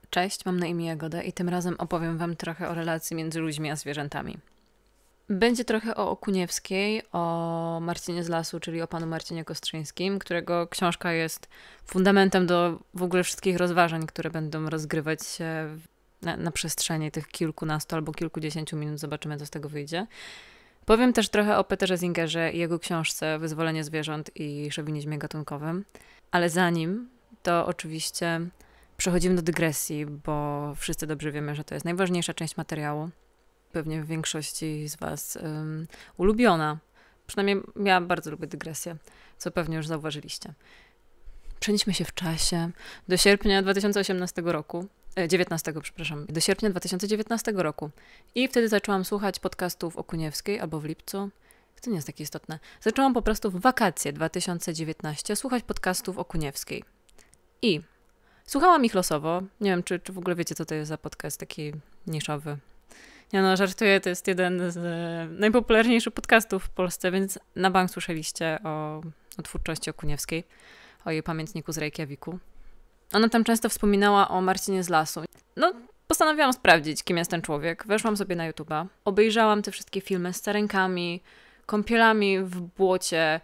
Cześć, mam na imię Jagoda i tym razem opowiem wam trochę o relacji między ludźmi a zwierzętami. Będzie trochę o Okuniewskiej, o Marcinie z lasu, czyli o panu Marcinie Kostrzyńskim, którego książka jest fundamentem do w ogóle wszystkich rozważań, które będą rozgrywać się na przestrzeni tych kilkunastu albo kilkudziesięciu minut. Zobaczymy, co z tego wyjdzie. Powiem też trochę o Peterze Zingerze i jego książce Wyzwolenie zwierząt i szowinizmie gatunkowym. Ale zanim, to oczywiście przechodzimy do dygresji, bo wszyscy dobrze wiemy, że to jest najważniejsza część materiału. Pewnie w większości z was ulubiona. Przynajmniej ja bardzo lubię dygresję, co pewnie już zauważyliście. Przenieśmy się w czasie do sierpnia 2018 roku. 19, przepraszam, do sierpnia 2019 roku. I wtedy zaczęłam słuchać podcastów Okuniewskiej, albo w lipcu. To nie jest takie istotne. Zaczęłam po prostu w wakacje 2019 słuchać podcastów Okuniewskiej. I słuchałam ich losowo. Nie wiem, czy w ogóle wiecie, co to jest za podcast taki niszowy. Ja no, żartuję, to jest jeden z najpopularniejszych podcastów w Polsce, więc na bank słyszeliście o twórczości Okuniewskiej, o jej pamiętniku z Reykjaviku. Ona tam często wspominała o Marcinie z lasu. No, postanowiłam sprawdzić, kim jest ten człowiek. Weszłam sobie na YouTube'a, obejrzałam te wszystkie filmy z sarenkami, kąpielami w błocie,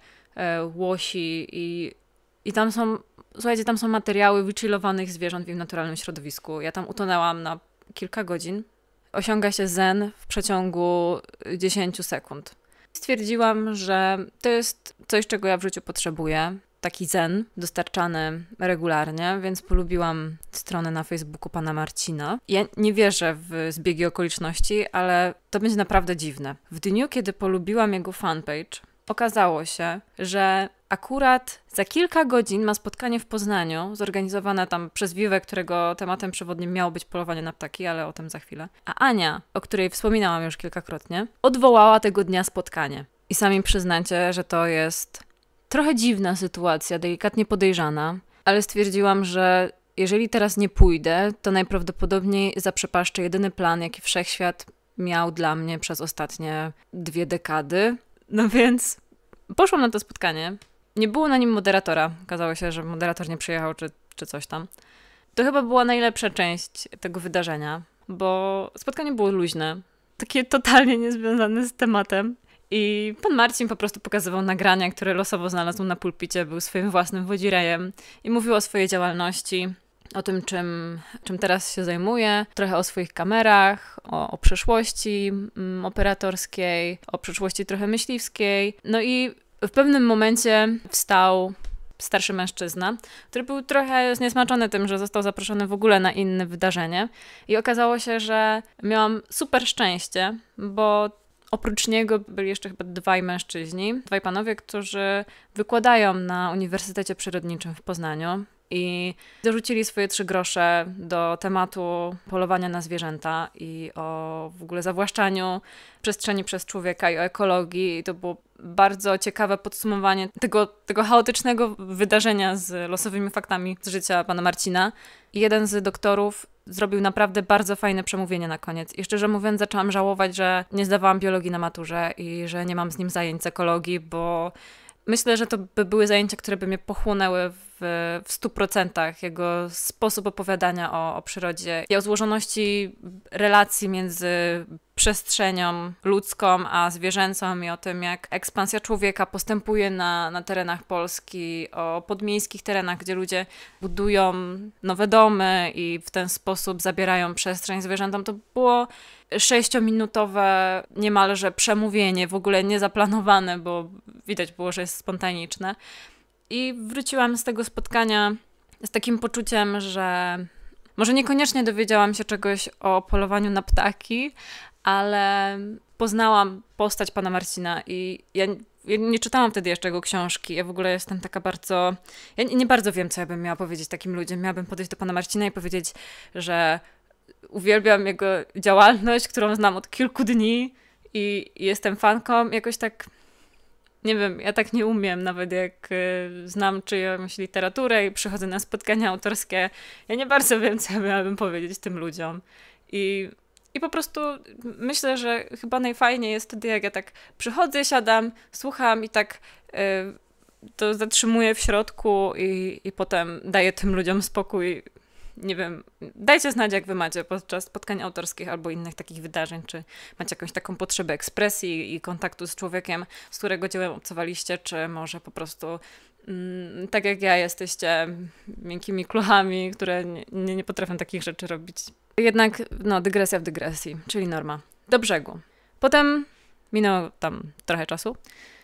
łosi i tam są, słuchajcie, tam są materiały wychillowanych zwierząt w ich naturalnym środowisku. Ja tam utonęłam na kilka godzin. Osiąga się zen w przeciągu 10 sekund. Stwierdziłam, że to jest coś, czego ja w życiu potrzebuję. Taki zen dostarczany regularnie, więc polubiłam stronę na Facebooku pana Marcina. Ja nie wierzę w zbiegi okoliczności, ale to będzie naprawdę dziwne. W dniu, kiedy polubiłam jego fanpage, okazało się, że akurat za kilka godzin ma spotkanie w Poznaniu, zorganizowane tam przez Vivę, którego tematem przewodnim miało być polowanie na ptaki, ale o tym za chwilę. A Ania, o której wspominałam już kilkakrotnie, odwołała tego dnia spotkanie. I sami przyznacie, że to jest trochę dziwna sytuacja, delikatnie podejrzana, ale stwierdziłam, że jeżeli teraz nie pójdę, to najprawdopodobniej zaprzepaszczę jedyny plan, jaki wszechświat miał dla mnie przez ostatnie 2 dekady. No więc poszłam na to spotkanie. Nie było na nim moderatora. Okazało się, że moderator nie przyjechał czy coś tam. To chyba była najlepsza część tego wydarzenia, bo spotkanie było luźne. Takie totalnie niezwiązane z tematem. I pan Marcin po prostu pokazywał nagrania, które losowo znalazł na pulpicie, był swoim własnym wodzirejem i mówił o swojej działalności, o tym, czym teraz się zajmuje, trochę o swoich kamerach, o przeszłości operatorskiej, o przeszłości trochę myśliwskiej. No i w pewnym momencie wstał starszy mężczyzna, który był trochę zniesmaczony tym, że został zaproszony w ogóle na inne wydarzenie. I okazało się, że miałam super szczęście, bo oprócz niego byli jeszcze chyba 2 mężczyźni, 2 panowie, którzy wykładają na Uniwersytecie Przyrodniczym w Poznaniu i dorzucili swoje 3 grosze do tematu polowania na zwierzęta i o w ogóle zawłaszczaniu przestrzeni przez człowieka i o ekologii. I to było bardzo ciekawe podsumowanie tego chaotycznego wydarzenia z losowymi faktami z życia pana Marcina. I jeden z doktorów zrobił naprawdę bardzo fajne przemówienie na koniec. I szczerze mówiąc zaczęłam żałować, że nie zdawałam biologii na maturze i że nie mam z nim zajęć z ekologii, bo myślę, że to by były zajęcia, które by mnie pochłonęły w 100%. Jego sposób opowiadania o przyrodzie i o złożoności relacji między przestrzenią ludzką a zwierzęcą i o tym, jak ekspansja człowieka postępuje na terenach Polski, o podmiejskich terenach, gdzie ludzie budują nowe domy i w ten sposób zabierają przestrzeń zwierzętom. To było 6-minutowe niemalże przemówienie, w ogóle niezaplanowane, bo widać było, że jest spontaniczne. I wróciłam z tego spotkania z takim poczuciem, że może niekoniecznie dowiedziałam się czegoś o polowaniu na ptaki, ale poznałam postać pana Marcina i ja nie czytałam wtedy jeszcze jego książki. Ja w ogóle jestem taka bardzo... Ja nie bardzo wiem, co ja bym miała powiedzieć takim ludziom. Miałabym podejść do pana Marcina i powiedzieć, że uwielbiam jego działalność, którą znam od kilku dni i jestem fanką. Jakoś tak... Nie wiem, ja tak nie umiem, nawet jak znam czyjąś literaturę i przychodzę na spotkania autorskie. Ja nie bardzo wiem, co ja miałabym powiedzieć tym ludziom. I po prostu myślę, że chyba najfajniej jest wtedy, jak ja tak przychodzę, siadam, słucham i tak to zatrzymuję w środku i potem daję tym ludziom spokój nie wiem, dajcie znać, jak wy macie podczas spotkań autorskich albo innych takich wydarzeń, czy macie jakąś taką potrzebę ekspresji i kontaktu z człowiekiem, z którego dziełem obcowaliście, czy może po prostu tak jak ja jesteście miękkimi kluchami, które nie potrafią takich rzeczy robić. Jednak, no, dygresja w dygresji, czyli Norma. Do brzegu. Potem minęło tam trochę czasu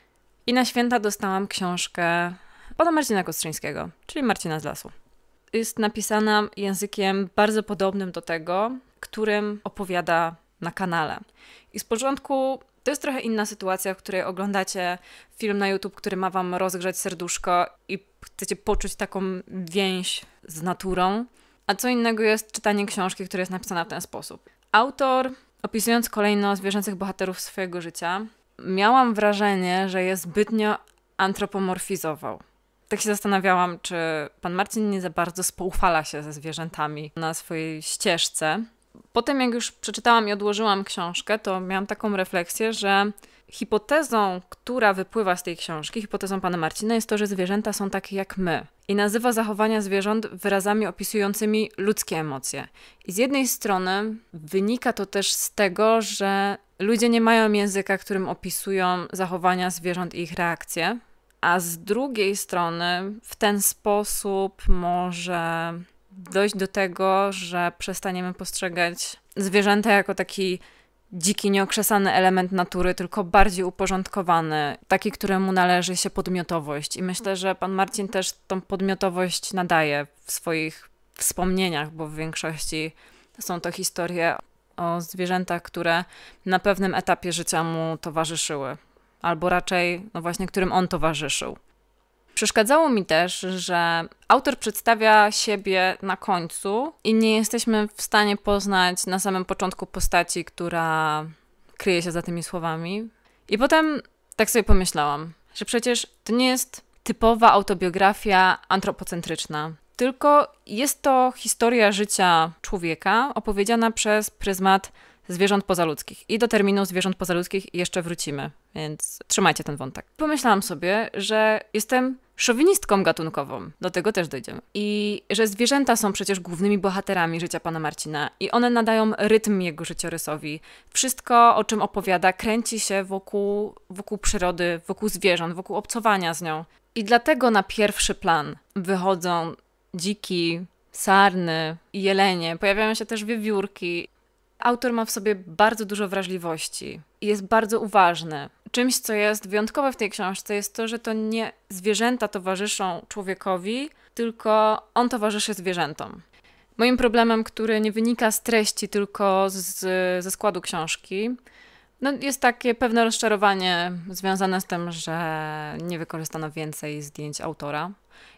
i na święta dostałam książkę pana Marcina Kostrzyńskiego, czyli Marcina z lasu. Jest napisana językiem bardzo podobnym do tego, którym opowiada na kanale. I z początku to jest trochę inna sytuacja, w której oglądacie film na YouTube, który ma wam rozgrzać serduszko i chcecie poczuć taką więź z naturą, a co innego jest czytanie książki, która jest napisana w ten sposób. Autor, opisując kolejno zwierzęcych bohaterów swojego życia, miałam wrażenie, że je zbytnio antropomorfizował. Tak się zastanawiałam, czy pan Marcin nie za bardzo spoufala się ze zwierzętami na swojej ścieżce. Potem jak już przeczytałam i odłożyłam książkę, to miałam taką refleksję, że hipotezą, która wypływa z tej książki, hipotezą pana Marcina jest to, że zwierzęta są takie jak my. I nazywa zachowania zwierząt wyrazami opisującymi ludzkie emocje. I z jednej strony wynika to też z tego, że ludzie nie mają języka, którym opisują zachowania zwierząt i ich reakcje, a z drugiej strony w ten sposób może dojść do tego, że przestaniemy postrzegać zwierzęta jako taki dziki, nieokrzesany element natury, tylko bardziej uporządkowany, taki, któremu należy się podmiotowość. I myślę, że pan Marcin też tą podmiotowość nadaje w swoich wspomnieniach, bo w większości są to historie o zwierzętach, które na pewnym etapie życia mu towarzyszyły. Albo raczej, no właśnie, którym on towarzyszył. Przeszkadzało mi też, że autor przedstawia siebie na końcu i nie jesteśmy w stanie poznać na samym początku postaci, która kryje się za tymi słowami. I potem tak sobie pomyślałam, że przecież to nie jest typowa autobiografia antropocentryczna, tylko jest to historia życia człowieka opowiedziana przez pryzmat zwierząt pozaludzkich. I do terminu zwierząt pozaludzkich jeszcze wrócimy, więc trzymajcie ten wątek. Pomyślałam sobie, że jestem szowinistką gatunkową. Do tego też dojdziemy. I że zwierzęta są przecież głównymi bohaterami życia pana Marcina i one nadają rytm jego życiorysowi. Wszystko, o czym opowiada, kręci się wokół przyrody, wokół zwierząt, wokół obcowania z nią. I dlatego na pierwszy plan wychodzą dziki, sarny i jelenie. Pojawiają się też wiewiórki. Autor ma w sobie bardzo dużo wrażliwości i jest bardzo uważny. Czymś, co jest wyjątkowe w tej książce, jest to, że to nie zwierzęta towarzyszą człowiekowi, tylko on towarzyszy zwierzętom. Moim problemem, który nie wynika z treści, tylko ze składu książki, no jest takie pewne rozczarowanie związane z tym, że nie wykorzystano więcej zdjęć autora.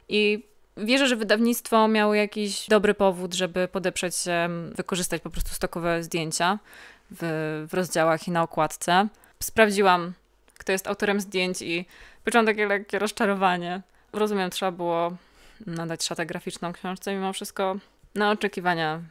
I wierzę, że wydawnictwo miało jakiś dobry powód, żeby podeprzeć się, wykorzystać po prostu stokowe zdjęcia w rozdziałach i na okładce. Sprawdziłam, kto jest autorem zdjęć i poczułam takie lekkie rozczarowanie. Rozumiem, trzeba było nadać szatę graficzną książce, mimo wszystko na oczekiwania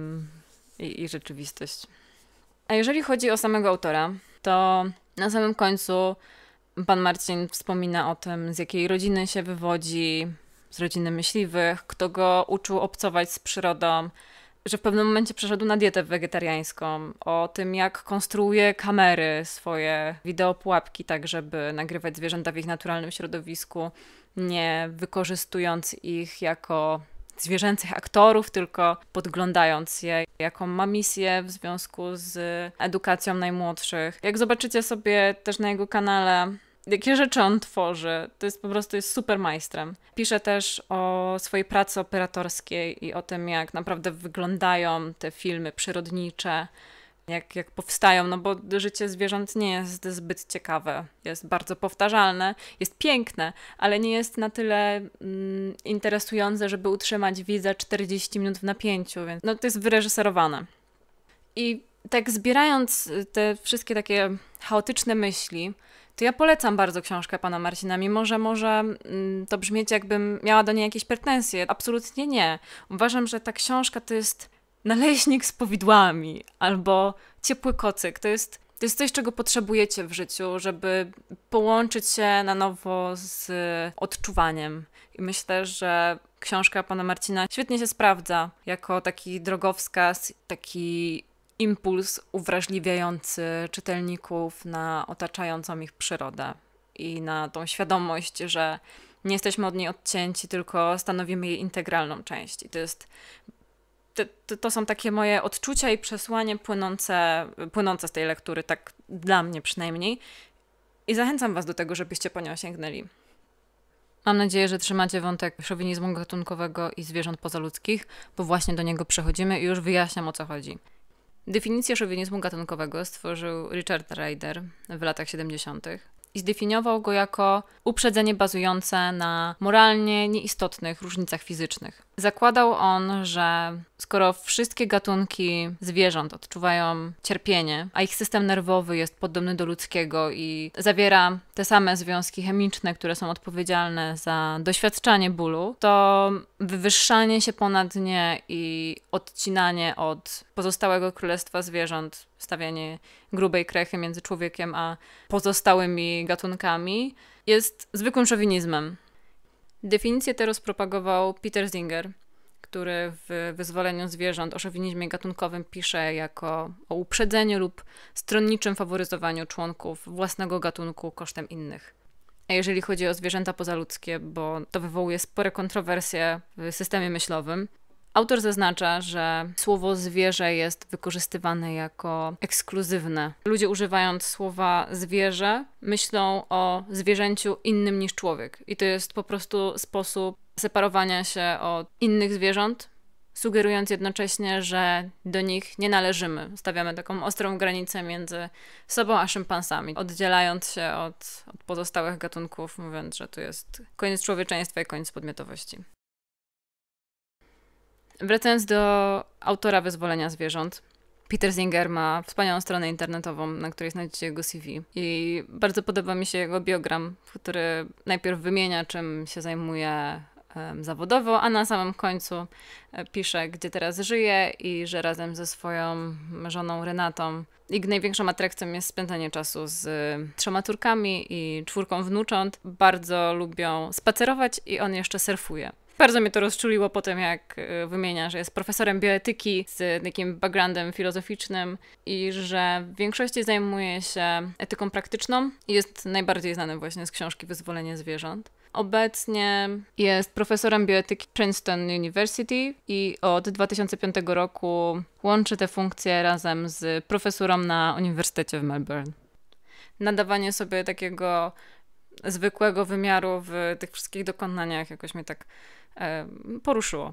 i rzeczywistość. A jeżeli chodzi o samego autora, to na samym końcu pan Marcin wspomina o tym, z jakiej rodziny się wywodzi, z rodziny myśliwych, kto go uczył obcować z przyrodą, że w pewnym momencie przeszedł na dietę wegetariańską, o tym, jak konstruuje kamery, swoje wideopułapki, tak żeby nagrywać zwierzęta w ich naturalnym środowisku, nie wykorzystując ich jako zwierzęcych aktorów, tylko podglądając je, jaką ma misję w związku z edukacją najmłodszych. Jak zobaczycie sobie też na jego kanale, jakie rzeczy on tworzy, to jest po prostu jest super majstrem. Pisze też o swojej pracy operatorskiej i o tym, jak naprawdę wyglądają te filmy przyrodnicze, jak powstają, no bo życie zwierząt nie jest zbyt ciekawe. Jest bardzo powtarzalne, jest piękne, ale nie jest na tyle interesujące, żeby utrzymać widza 40 minut w napięciu, więc no to jest wyreżyserowane. I tak zbierając te wszystkie takie chaotyczne myśli, to ja polecam bardzo książkę pana Marcina, mimo że może to brzmieć, jakbym miała do niej jakieś pretensje. Absolutnie nie. Uważam, że ta książka to jest naleśnik z powidłami albo ciepły kocyk. To jest coś, czego potrzebujecie w życiu, żeby połączyć się na nowo z odczuwaniem. I myślę, że książka pana Marcina świetnie się sprawdza jako taki drogowskaz, taki impuls uwrażliwiający czytelników na otaczającą ich przyrodę i na tą świadomość, że nie jesteśmy od niej odcięci, tylko stanowimy jej integralną część. I to są takie moje odczucia i przesłanie płynące z tej lektury, tak dla mnie przynajmniej. I zachęcam was do tego, żebyście po nią sięgnęli. Mam nadzieję, że trzymacie wątek szowinizmu gatunkowego i zwierząt pozaludzkich, bo właśnie do niego przechodzimy i już wyjaśniam, o co chodzi. Definicję szowinizmu gatunkowego stworzył Richard Ryder w latach 70. i zdefiniował go jako uprzedzenie bazujące na moralnie nieistotnych różnicach fizycznych. Zakładał on, że skoro wszystkie gatunki zwierząt odczuwają cierpienie, a ich system nerwowy jest podobny do ludzkiego i zawiera te same związki chemiczne, które są odpowiedzialne za doświadczanie bólu, to wywyższanie się ponad nie i odcinanie od pozostałego królestwa zwierząt, stawianie grubej krechy między człowiekiem a pozostałymi gatunkami jest zwykłym szowinizmem. Definicję tę rozpropagował Peter Singer, który w Wyzwoleniu zwierząt o szowinizmie gatunkowym pisze jako o uprzedzeniu lub stronniczym faworyzowaniu członków własnego gatunku kosztem innych. A jeżeli chodzi o zwierzęta pozaludzkie, bo to wywołuje spore kontrowersje w systemie myślowym, autor zaznacza, że słowo zwierzę jest wykorzystywane jako ekskluzywne. Ludzie, używając słowa zwierzę, myślą o zwierzęciu innym niż człowiek. I to jest po prostu sposób separowania się od innych zwierząt, sugerując jednocześnie, że do nich nie należymy. Stawiamy taką ostrą granicę między sobą a szympansami, oddzielając się od pozostałych gatunków, mówiąc, że to jest koniec człowieczeństwa i koniec podmiotowości. Wracając do autora Wyzwolenia zwierząt, Peter Singer ma wspaniałą stronę internetową, na której znajdziecie jego CV. I bardzo podoba mi się jego biogram, który najpierw wymienia, czym się zajmuje zawodowo, a na samym końcu pisze, gdzie teraz żyje i że razem ze swoją żoną Renatą ich największą atrakcją jest spędzanie czasu z 3 córkami i 4 wnucząt. Bardzo lubią spacerować i on jeszcze surfuje. Bardzo mnie to rozczuliło po tym, jak wymienia, że jest profesorem bioetyki z takim backgroundem filozoficznym i że w większości zajmuje się etyką praktyczną i jest najbardziej znany właśnie z książki Wyzwolenie zwierząt. Obecnie jest profesorem bioetyki Princeton University i od 2005 roku łączy te funkcje razem z profesurą na Uniwersytecie w Melbourne. Nadawanie sobie takiego zwykłego wymiaru w tych wszystkich dokonaniach jakoś mnie tak poruszyło.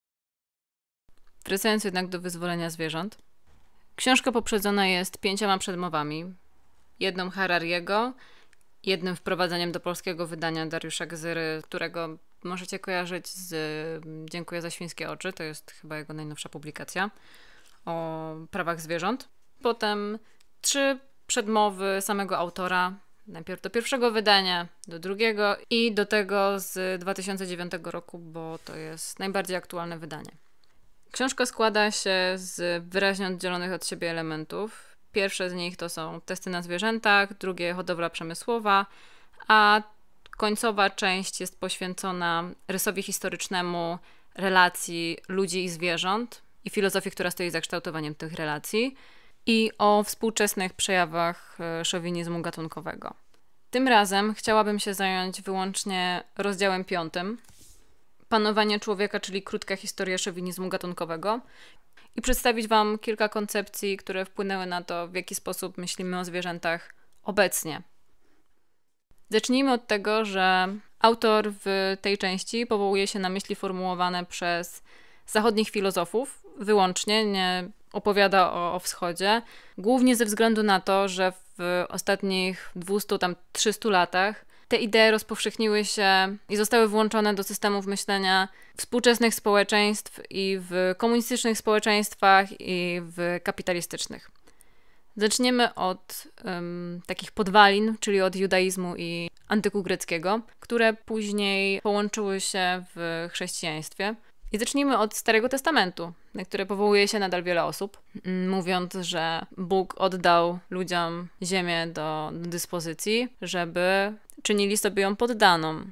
Wracając jednak do Wyzwolenia zwierząt. Książka poprzedzona jest 5 przedmowami. Jedną Harariego, jednym wprowadzeniem do polskiego wydania Dariusza Gzyry, którego możecie kojarzyć z Dziękuję za świńskie oczy, to jest chyba jego najnowsza publikacja o prawach zwierząt. Potem 3 przedmowy samego autora, najpierw do pierwszego wydania, do drugiego i do tego z 2009 roku, bo to jest najbardziej aktualne wydanie. Książka składa się z wyraźnie oddzielonych od siebie elementów. Pierwsze z nich to są testy na zwierzętach, drugie hodowla przemysłowa, a końcowa część jest poświęcona rysowi historycznemu relacji ludzi i zwierząt i filozofii, która stoi za kształtowaniem tych relacji i o współczesnych przejawach szowinizmu gatunkowego. Tym razem chciałabym się zająć wyłącznie rozdziałem 5. Panowanie człowieka, czyli krótka historia szowinizmu gatunkowego i przedstawić wam kilka koncepcji, które wpłynęły na to, w jaki sposób myślimy o zwierzętach obecnie. Zacznijmy od tego, że autor w tej części powołuje się na myśli formułowane przez zachodnich filozofów, wyłącznie, nie opowiada o wschodzie, głównie ze względu na to, że w ostatnich 200-300 latach te idee rozpowszechniły się i zostały włączone do systemów myślenia współczesnych społeczeństw i w komunistycznych społeczeństwach i w kapitalistycznych. Zaczniemy od takich podwalin, czyli od judaizmu i antyku greckiego, które później połączyły się w chrześcijaństwie. I zacznijmy od Starego Testamentu, na które powołuje się nadal wiele osób, mówiąc, że Bóg oddał ludziom ziemię do dyspozycji, żeby czynili sobie ją poddaną.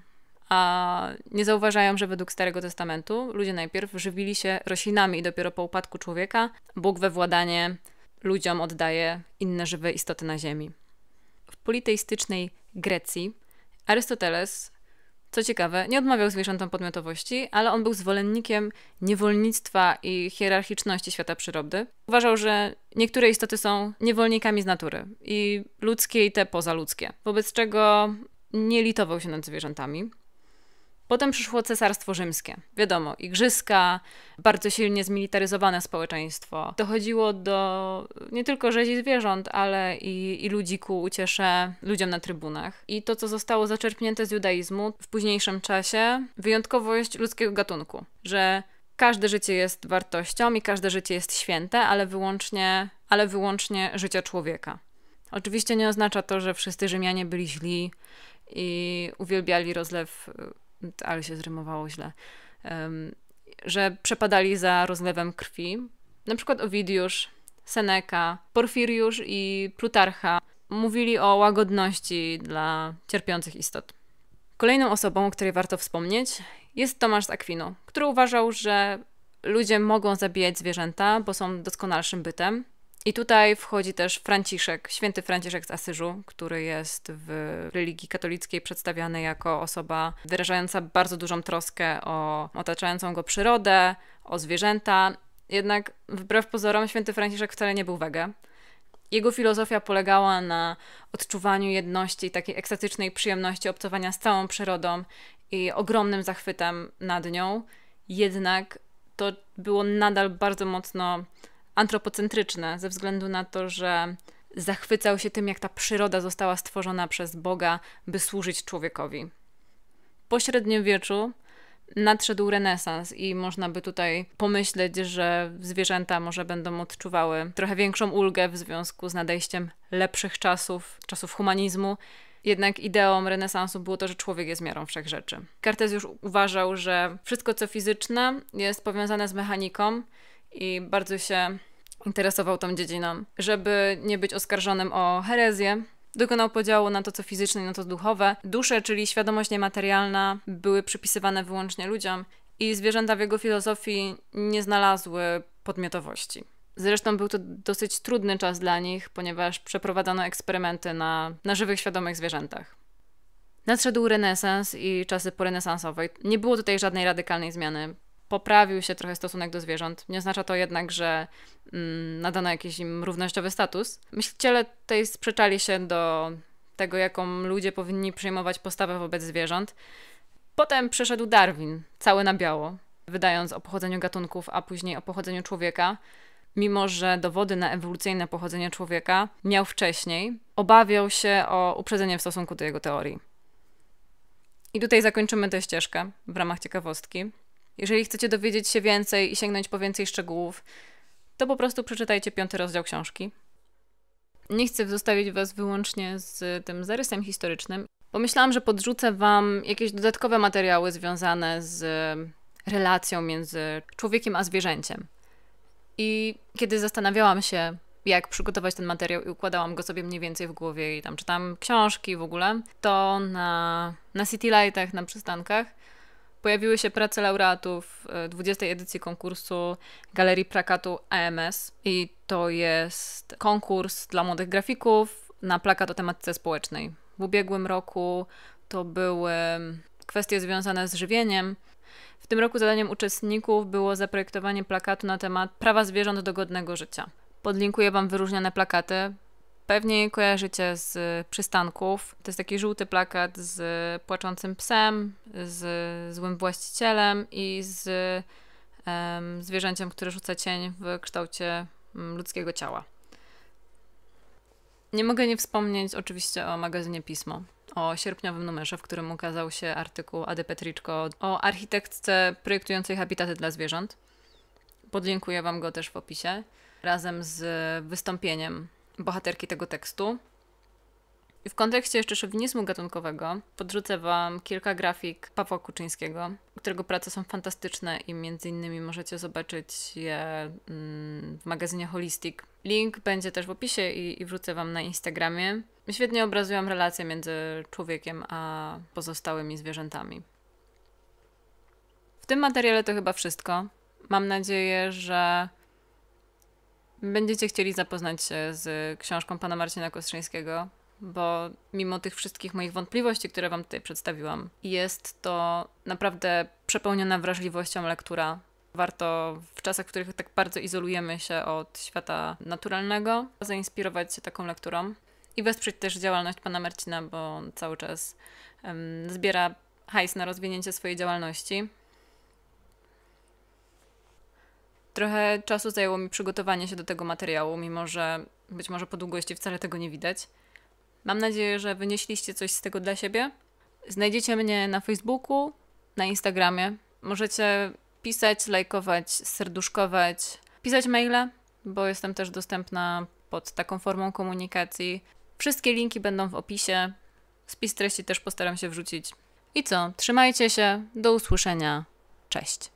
a nie zauważają, że według Starego Testamentu ludzie najpierw żywili się roślinami i dopiero po upadku człowieka Bóg we władanie ludziom oddaje inne żywe istoty na ziemi. W politeistycznej Grecji Arystoteles, co ciekawe, nie odmawiał zwierzętom podmiotowości, ale on był zwolennikiem niewolnictwa i hierarchiczności świata przyrody. Uważał, że niektóre istoty są niewolnikami z natury i ludzkie i te pozaludzkie, wobec czego nie litował się nad zwierzętami. Potem przyszło Cesarstwo Rzymskie. Wiadomo, igrzyska, bardzo silnie zmilitaryzowane społeczeństwo. Dochodziło do nie tylko rzezi zwierząt, ale i ludzi ku uciesze ludziom na trybunach. I to, co zostało zaczerpnięte z judaizmu w późniejszym czasie, wyjątkowość ludzkiego gatunku. Że każde życie jest wartością i każde życie jest święte, ale wyłącznie życia człowieka. Oczywiście nie oznacza to, że wszyscy Rzymianie byli źli i uwielbiali rozlew, ale się zrymowało źle, że przepadali za rozlewem krwi. Na przykład Owidiusz, Seneca, Porfiriusz i Plutarcha mówili o łagodności dla cierpiących istot. Kolejną osobą, o której warto wspomnieć, jest Tomasz z Akwinu, który uważał, że ludzie mogą zabijać zwierzęta, bo są doskonalszym bytem. I tutaj wchodzi też Franciszek, święty Franciszek z Asyżu, który jest w religii katolickiej przedstawiany jako osoba wyrażająca bardzo dużą troskę o otaczającą go przyrodę, o zwierzęta. Jednak wbrew pozorom święty Franciszek wcale nie był wege. Jego filozofia polegała na odczuwaniu jedności, takiej ekstatycznej przyjemności obcowania z całą przyrodą i ogromnym zachwytem nad nią. Jednak to było nadal bardzo mocno antropocentryczne, ze względu na to, że zachwycał się tym, jak ta przyroda została stworzona przez Boga, by służyć człowiekowi. Po średniowieczu nadszedł renesans i można by tutaj pomyśleć, że zwierzęta może będą odczuwały trochę większą ulgę w związku z nadejściem lepszych czasów, czasów humanizmu. Jednak ideą renesansu było to, że człowiek jest miarą wszechrzeczy. Kartezjusz uważał, że wszystko, co fizyczne, jest powiązane z mechaniką i bardzo się interesował tą dziedziną. Żeby nie być oskarżonym o herezję, dokonał podziału na to, co fizyczne i na to duchowe. Dusze, czyli świadomość niematerialna, były przypisywane wyłącznie ludziom i zwierzęta w jego filozofii nie znalazły podmiotowości. Zresztą był to dosyć trudny czas dla nich, ponieważ przeprowadzano eksperymenty na żywych, świadomych zwierzętach. Nadszedł renesans i czasy porenesansowe. Nie było tutaj żadnej radykalnej zmiany. Poprawił się trochę stosunek do zwierząt. Nie oznacza to jednak, że nadano jakiś im równościowy status. Myśliciele tutaj sprzeczali się do tego, jaką ludzie powinni przyjmować postawę wobec zwierząt. Potem przyszedł Darwin, cały na biało, wydając o pochodzeniu gatunków, a później o pochodzeniu człowieka. Mimo że dowody na ewolucyjne pochodzenie człowieka miał wcześniej, obawiał się o uprzedzenie w stosunku do jego teorii. I tutaj zakończymy tę ścieżkę w ramach ciekawostki. Jeżeli chcecie dowiedzieć się więcej i sięgnąć po więcej szczegółów, to po prostu przeczytajcie 5. rozdział książki. Nie chcę zostawić was wyłącznie z tym zarysem historycznym. Pomyślałam, że podrzucę wam jakieś dodatkowe materiały związane z relacją między człowiekiem a zwierzęciem. I kiedy zastanawiałam się, jak przygotować ten materiał i układałam go sobie mniej więcej w głowie i tam czytam książki w ogóle, to na City Lightach, na przystankach pojawiły się prace laureatów 20. edycji konkursu Galerii Plakatu AMS i to jest konkurs dla młodych grafików na plakat o tematyce społecznej. W ubiegłym roku to były kwestie związane z żywieniem. W tym roku zadaniem uczestników było zaprojektowanie plakatu na temat prawa zwierząt do godnego życia. Podlinkuję wam wyróżnione plakaty. Pewnie je kojarzycie z przystanków. To jest taki żółty plakat z płaczącym psem, z złym właścicielem i z zwierzęciem, które rzuca cień w kształcie ludzkiego ciała. Nie mogę nie wspomnieć oczywiście o magazynie Pismo, o sierpniowym numerze, w którym ukazał się artykuł Ady Petriczko o architektce projektującej habitaty dla zwierząt. Podlinkuję wam go też w opisie, razem z wystąpieniem bohaterki tego tekstu. I w kontekście jeszcze szowinizmu gatunkowego podrzucę wam kilka grafik Pawła Kuczyńskiego, którego prace są fantastyczne i między innymi możecie zobaczyć je w magazynie Holistic. Link będzie też w opisie i wrzucę wam na Instagramie. Świetnie obrazują relacje między człowiekiem a pozostałymi zwierzętami. W tym materiale to chyba wszystko. Mam nadzieję, że będziecie chcieli zapoznać się z książką pana Marcina Kostrzyńskiego, bo mimo tych wszystkich moich wątpliwości, które wam tutaj przedstawiłam, jest to naprawdę przepełniona wrażliwością lektura. Warto w czasach, w których tak bardzo izolujemy się od świata naturalnego, zainspirować się taką lekturą i wesprzeć też działalność pana Marcina, bo on cały czas zbiera hajs na rozwinięcie swojej działalności. Trochę czasu zajęło mi przygotowanie się do tego materiału, mimo że być może po długości wcale tego nie widać. Mam nadzieję, że wynieśliście coś z tego dla siebie. Znajdziecie mnie na Facebooku, na Instagramie. Możecie pisać, lajkować, serduszkować, pisać maile, bo jestem też dostępna pod taką formą komunikacji. Wszystkie linki będą w opisie. Spis treści też postaram się wrzucić. I co? Trzymajcie się. Do usłyszenia. Cześć.